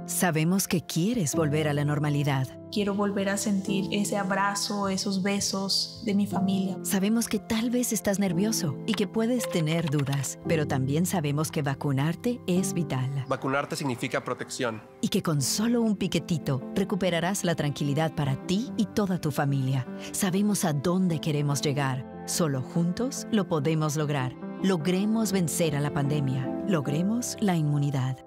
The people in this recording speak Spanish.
Sabemos que quieres volver a la normalidad. Quiero volver a sentir ese abrazo, esos besos de mi familia. Sabemos que tal vez estás nervioso y que puedes tener dudas, pero también sabemos que vacunarte es vital. Vacunarte significa protección. Y que con solo un piquetito recuperarás la tranquilidad para ti y toda tu familia. Sabemos a dónde queremos llegar. Solo juntos lo podemos lograr. Logremos vencer a la pandemia. Logremos la inmunidad.